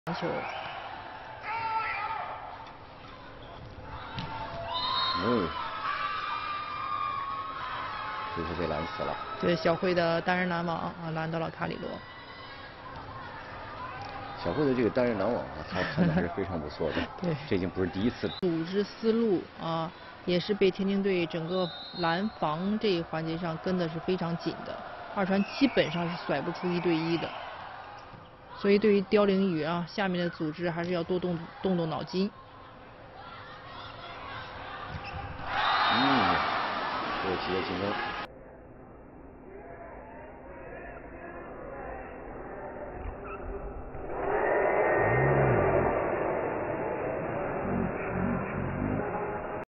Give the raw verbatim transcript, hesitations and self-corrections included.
球。 嗯，就是被拦死了。 对，小慧的单人拦网啊，拦到了卡里罗。 小慧的这个单人拦网啊，她看的还是非常不错的。 对， 这已经不是第一次。 组织思路啊，也是被天津队整个拦防这一环节上跟的是非常紧的，二传基本上是甩不出一对一的。所以对于刁凌宇啊，下面的组织还是要多动动动脑筋。 嗯，这个企业进攻。